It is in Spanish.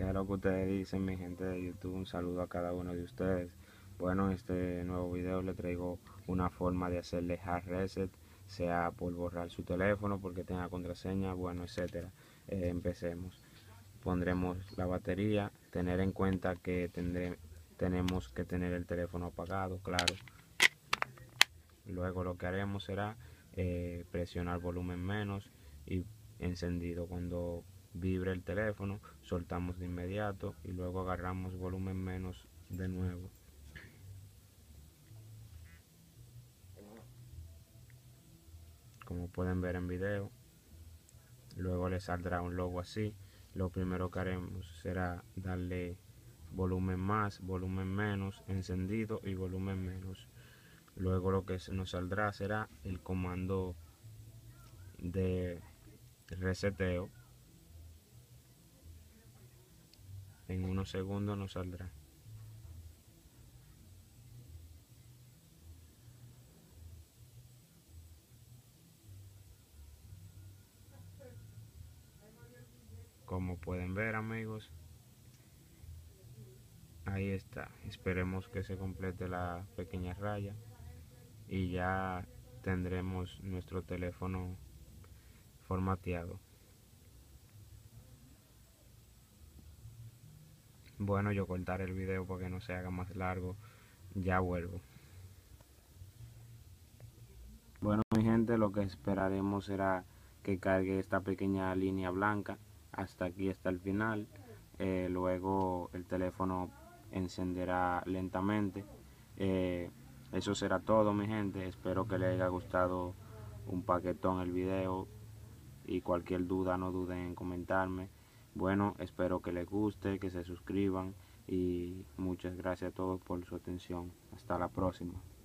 ¿Qué es lo que ustedes dicen, mi gente de YouTube? Un saludo a cada uno de ustedes. Bueno, en este nuevo video le traigo una forma de hacerle hard reset, sea por borrar su teléfono porque tenga contraseña, bueno, etcétera. Empecemos. Pondremos la batería, tener en cuenta que tenemos que tener el teléfono apagado, claro. Luego lo que haremos será presionar volumen menos y encendido. Cuando vibre el teléfono soltamos de inmediato y luego agarramos volumen menos de nuevo. Como pueden ver en video, luego le saldrá un logo así. Lo primero que haremos será darle volumen más, volumen menos, encendido y volumen menos. Luego lo que nos saldrá será el comando de reseteo. En unos segundos nos saldrá. Como pueden ver, amigos, ahí está. Esperemos que se complete la pequeña raya y ya tendremos nuestro teléfono formateado. Bueno, yo cortaré el video para que no se haga más largo. Ya vuelvo. Bueno, mi gente, lo que esperaremos será que cargue esta pequeña línea blanca hasta aquí, hasta el final. Luego el teléfono encenderá lentamente. Eso será todo, mi gente. Espero que les haya gustado un paquetón el video y cualquier duda no duden en comentarme. Bueno, espero que les guste, que se suscriban y muchas gracias a todos por su atención. Hasta la próxima.